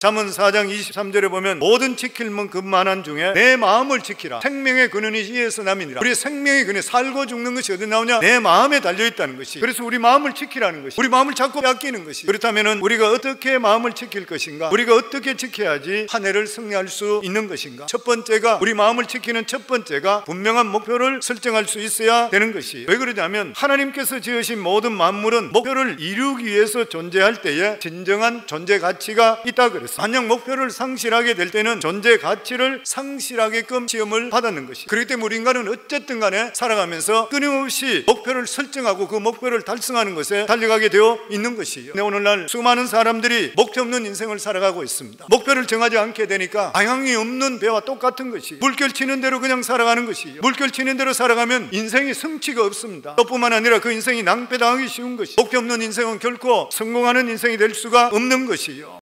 잠언 4장 23절에 보면 모든 지킬 만한 중에 내 마음을 지키라. 생명의 근원이 이에서 남이니라. 우리 생명의 근원, 살고 죽는 것이 어디 나오냐? 내 마음에 달려있다는 것이. 그래서 우리 마음을 지키라는 것이, 우리 마음을 자꾸 빼앗기는 것이. 그렇다면 우리가 어떻게 마음을 지킬 것인가? 우리가 어떻게 지켜야지 한 해를 승리할 수 있는 것인가? 첫 번째가, 우리 마음을 지키는 첫 번째가 분명한 목표를 설정할 수 있어야 되는 것이에요. 왜 그러냐면 하나님께서 지으신 모든 만물은 목표를 이루기 위해서 존재할 때에 진정한 존재 가치가 있다 그랬어요. 만약 목표를 상실하게 될 때는 존재 가치를 상실하게끔 시험을 받았는 것이. 그렇기 때문에 우리 인간은 어쨌든 간에 살아가면서 끊임없이 목표를 설정하고 그 목표를 달성하는 것에 달려가게 되어 있는 것이에요. 근데 오늘날 수많은 사람들이 목표 없는 인생을 살아가고 있습니다. 목표를 정하지 않게 되니까 방향이 없는 배와 똑같은 것이, 물결 치는 대로 그냥 살아가는 것이에요. 물결 치는 대로 살아가면 인생이 성취가 없습니다. 또뿐만 아니라 그 인생이 낭패당하기 쉬운 것이, 목표 없는 인생은 결코 성공하는 인생이 될 수가 없는 것이에요.